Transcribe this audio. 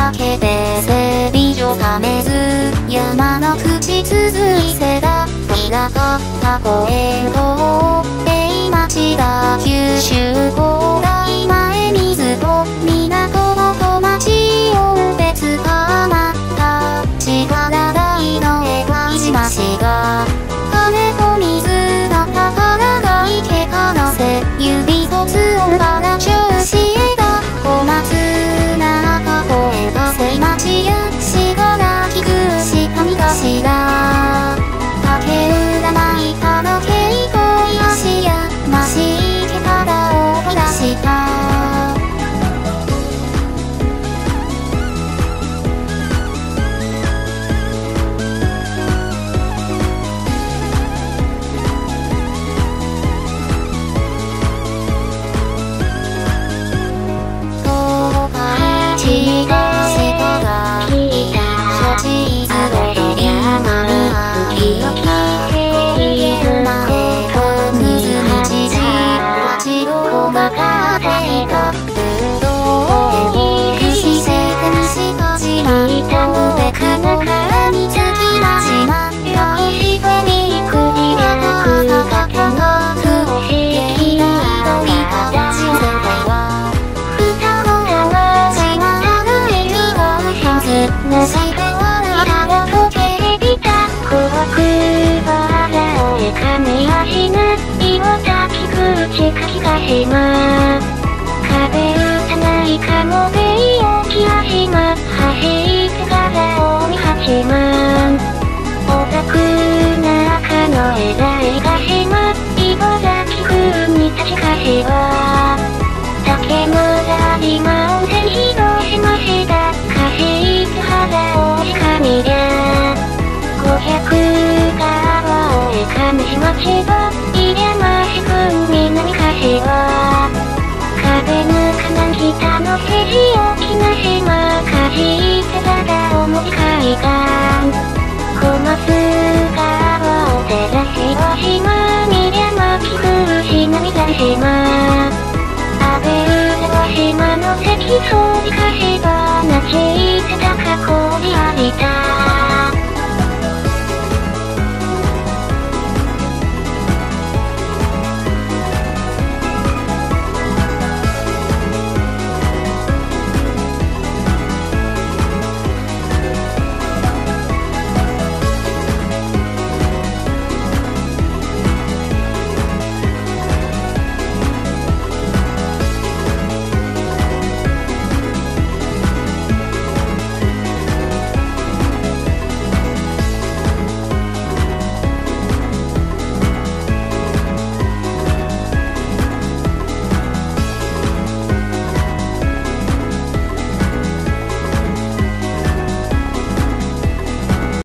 けて整備所ためず山の口続いせだ平かった声と町だ九州広大前水と港の小町を別かまった力大の江は島市が金と水だったからが池からせ指とつをばら中市へだ小松中越がせ町やしがらきく下にがしら竹浦舞から稽古足やまし池からをほらした壁打たないかもべい大きな島走ってから近江八幡小田区中の枝江ヶ島茨城風に立ち柏竹村島温泉広島市だ貸し原大神りゃ500川を亀島千葉入山市区南柏壁抜かな北の世辞大きな島かじってただ重い海岸小松川を照らしは島見りゃ巻き風南大島阿部浦は島の関総理柏なちいてたか氷ありた